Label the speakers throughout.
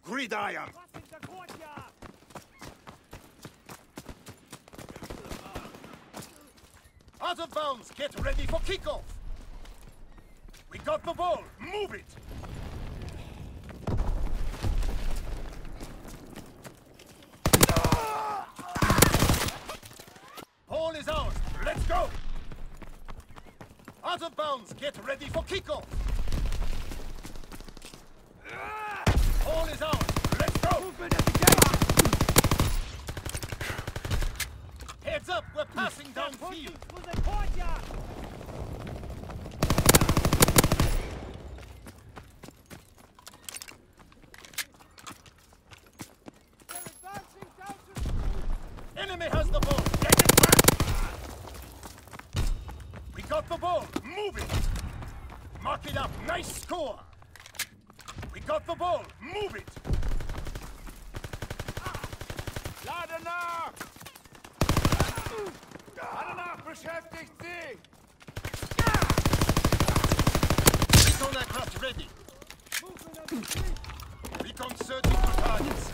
Speaker 1: Gridiron! Out of bounds, get ready for kickoff! We got the ball, move it! Ball is ours, let's go! Out of bounds, get ready for kickoff! Ball is ours, let's go!
Speaker 2: Movement at the gate!
Speaker 1: Heads up, we're passing downfield! Enemy has the ball, get it back! We got the ball, move it! Mark it up, nice score! We got the ball, move it!
Speaker 2: Lade nach! Lade nach, beschäftigt sie!
Speaker 1: Recon aircraft ready! Recon searching for targets!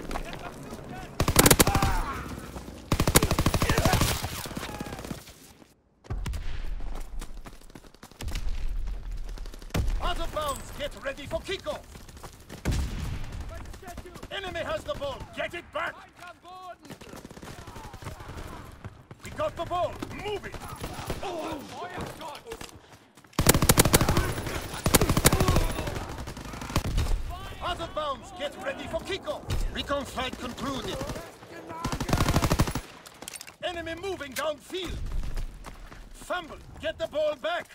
Speaker 1: Out of bounds, get ready for kickoff! Enemy has the ball, get it back! We got the ball, move it! Out of bounds, get ready for kickoff! Recon flight concluded. Enemy moving downfield! Fumble, get the ball back!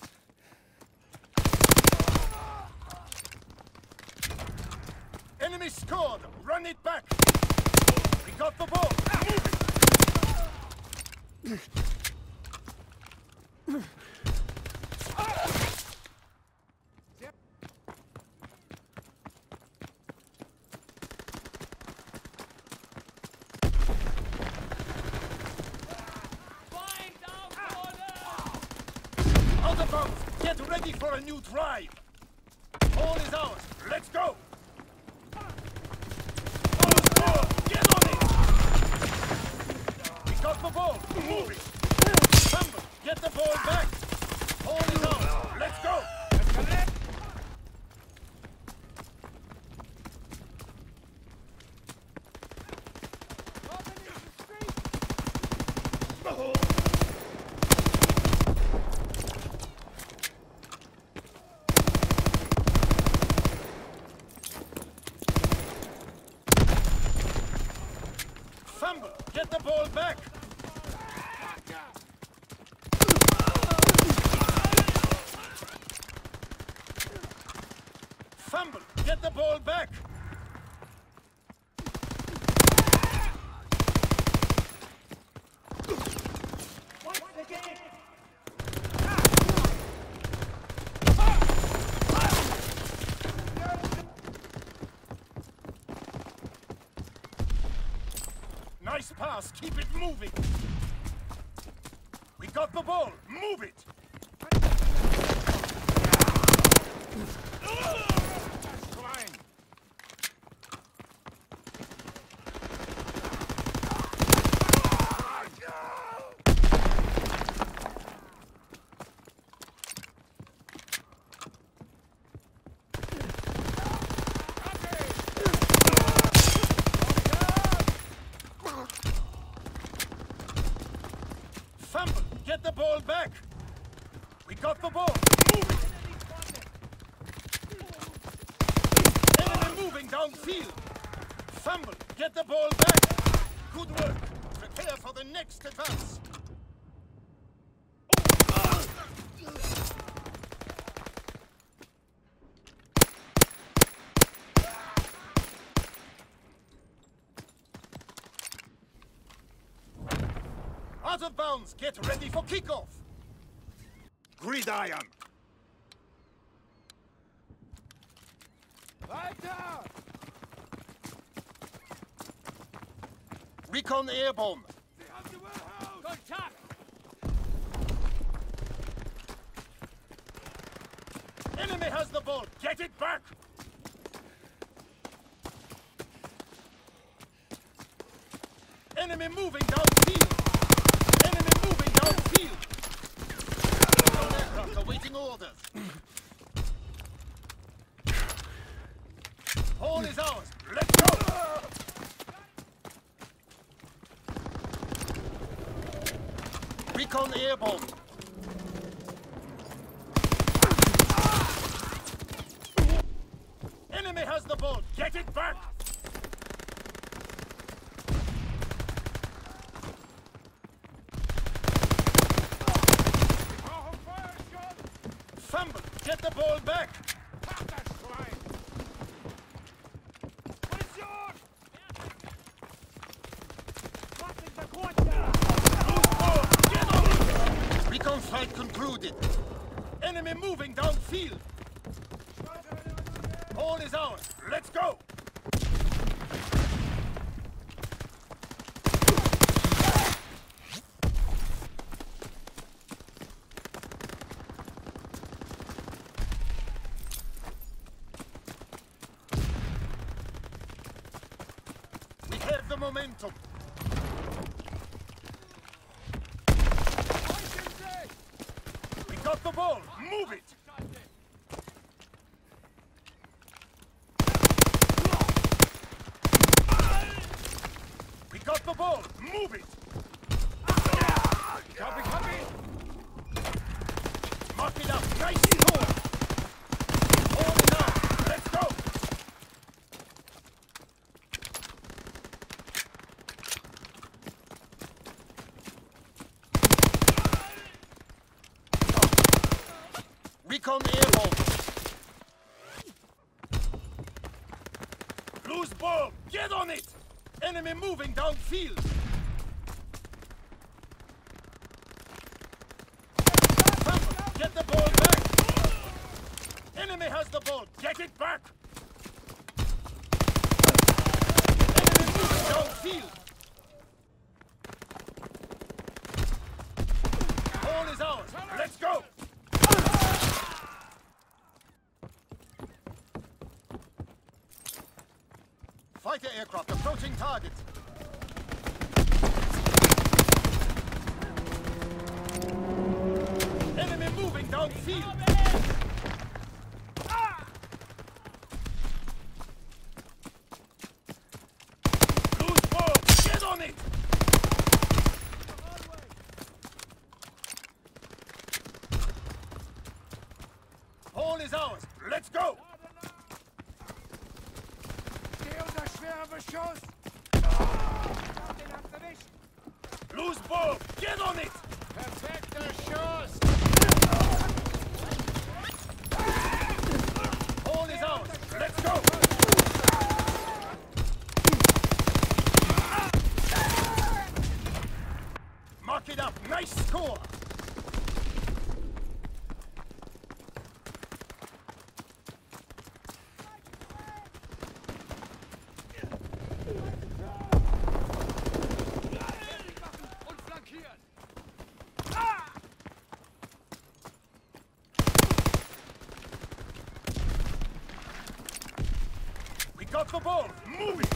Speaker 1: Enemy scored! Run it back! We got the ball! Move it! Out of bounds! Get ready for a new drive! Ball is ours! Let's go! Get on it! We got the ball! Move it! Fumble! Get the ball back! Ball is ours! Let's go! Fumble! Get the ball back! Fumble! Get the ball back! Nice pass, keep it moving! We got the ball, move it! Fumble! Get the ball back! We got the ball! Move it! Enemy moving downfield! Fumble! Get the ball back! Good work! Prepare for the next advance! Out of bounds, get ready for kickoff! Gridiron!
Speaker 2: Weiter!
Speaker 1: Recon airborne!
Speaker 2: Sie haben die Warehouse! Kontakt!
Speaker 1: Enemy has the ball! Get it back! Enemy moving downfield! Enemy moving downfield! Recon aircraft awaiting orders. Hall is ours. Let's go! Recon airborne. Enemy has the ball. Get it back! Fumble! Get the ball back! Recon fight concluded. Enemy moving downfield. All is ours. Let's go! We have the momentum. We got the ball. Move it! We got the ball. Move it! Copy! Mark it up. Nice score! All is out. Let's go! Recon airborne. Loose ball. Get on it! Enemy moving downfield. Fumble. Get the ball back. Enemy has the ball. Get it back. Enemy moving downfield. Ball is ours. Let's go. Fighter aircraft approaching target. Enemy moving downfield. Loose ball. Get on it. All is ours. Let's go.
Speaker 2: Beschuss!
Speaker 1: Loose ball! Get on it!
Speaker 2: Perfekter Schuss!
Speaker 1: All is ours! Let's go! Mark it up! Nice score! Got the ball! Move it!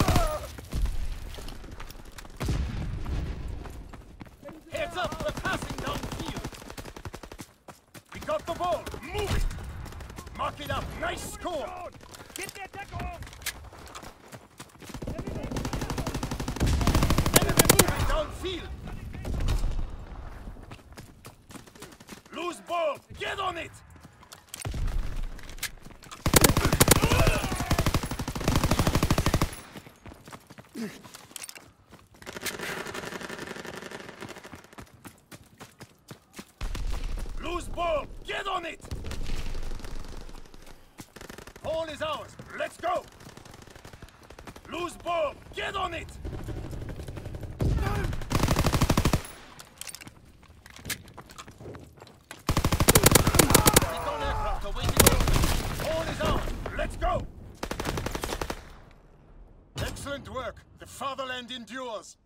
Speaker 1: Heads up! We're passing downfield! We got the ball! Move it! Mark it up! Nice score! Enemy moving downfield! Loose ball! Get on it! Loose ball! Get on it! Ball is ours! Let's go! Loose ball! Get on it! Recon aircraft awaiting orders. Ball is ours! Let's go! Excellent work! The fatherland endures!